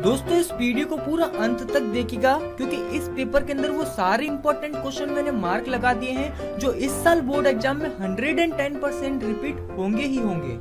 दोस्तों इस वीडियो को पूरा अंत तक देखिएगा, क्योंकि इस पेपर के अंदर वो सारे इंपॉर्टेंट क्वेश्चन मैंने मार्क लगा दिए हैं जो इस साल बोर्ड एग्जाम में 110% रिपीट होंगे ही होंगे।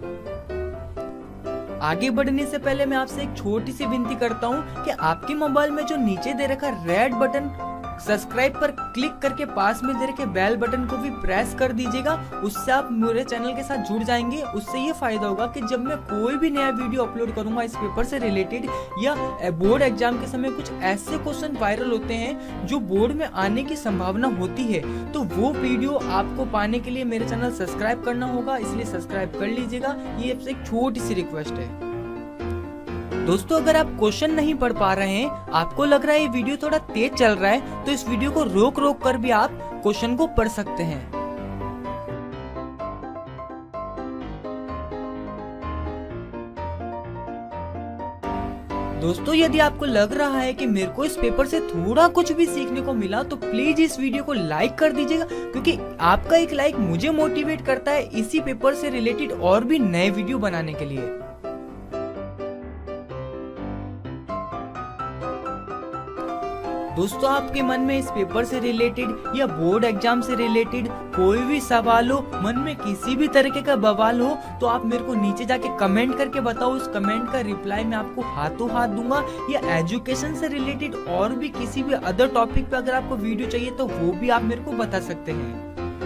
आगे बढ़ने से पहले मैं आपसे एक छोटी सी विनती करता हूँ कि आपके मोबाइल में जो नीचे दे रखा रेड बटन सब्सक्राइब पर क्लिक करके पास में दे रखे बेल बटन को भी प्रेस कर दीजिएगा। उससे आप मेरे चैनल के साथ जुड़ जाएंगे। उससे ये फायदा होगा कि जब मैं कोई भी नया वीडियो अपलोड करूंगा इस पेपर से रिलेटेड या बोर्ड एग्जाम के समय कुछ ऐसे क्वेश्चन वायरल होते हैं जो बोर्ड में आने की संभावना होती है, तो वो वीडियो आपको पाने के लिए मेरे चैनल सब्सक्राइब करना होगा, इसलिए सब्सक्राइब कर लीजिएगा। ये आपसे एक छोटी सी रिक्वेस्ट है। दोस्तों अगर आप क्वेश्चन नहीं पढ़ पा रहे हैं, आपको लग रहा है ये वीडियो थोड़ा तेज चल रहा है, तो इस वीडियो को रोक रोक कर भी आप क्वेश्चन को पढ़ सकते हैं। दोस्तों यदि आपको लग रहा है कि मेरे को इस पेपर से थोड़ा कुछ भी सीखने को मिला, तो प्लीज इस वीडियो को लाइक कर दीजिएगा, क्योंकि आपका एक लाइक मुझे मोटिवेट करता है इसी पेपर से रिलेटेड और भी नए वीडियो बनाने के लिए। दोस्तों आपके मन में इस पेपर से रिलेटेड या बोर्ड एग्जाम से रिलेटेड कोई भी सवाल हो, मन में किसी भी तरीके का बवाल हो, तो आप मेरे को नीचे जाके कमेंट करके बताओ। उस कमेंट का रिप्लाई मैं आपको हाथों हाथ दूंगा। या एजुकेशन से रिलेटेड और भी किसी भी अदर टॉपिक पे अगर आपको वीडियो चाहिए तो वो भी आप मेरे को बता सकते हैं।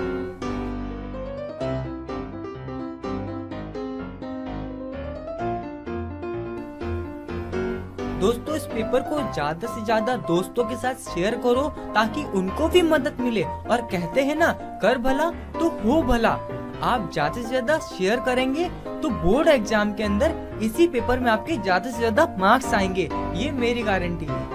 दोस्तों इस पेपर को ज्यादा से ज्यादा दोस्तों के साथ शेयर करो ताकि उनको भी मदद मिले। और कहते हैं ना, कर भला तो हो भला। आप ज्यादा से ज्यादा शेयर करेंगे तो बोर्ड एग्जाम के अंदर इसी पेपर में आपके ज्यादा से ज्यादा मार्क्स आएंगे, ये मेरी गारंटी है।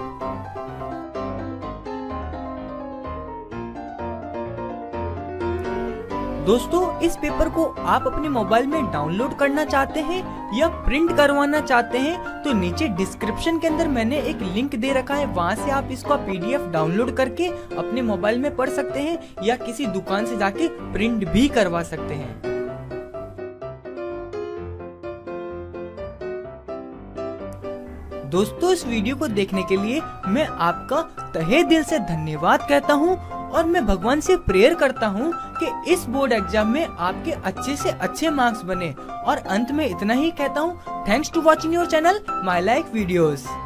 दोस्तों इस पेपर को आप अपने मोबाइल में डाउनलोड करना चाहते हैं या प्रिंट करवाना चाहते हैं, तो नीचे डिस्क्रिप्शन के अंदर मैंने एक लिंक दे रखा है, वहां से आप इसका PDF डाउनलोड करके अपने मोबाइल में पढ़ सकते हैं या किसी दुकान से जाके प्रिंट भी करवा सकते हैं। दोस्तों इस वीडियो को देखने के लिए मैं आपका तहे दिल से धन्यवाद कहता हूँ और मैं भगवान से प्रेयर करता हूँ कि इस बोर्ड एग्जाम में आपके अच्छे से अच्छे मार्क्स बने। और अंत में इतना ही कहता हूँ, thanks to watching your channel my life videos.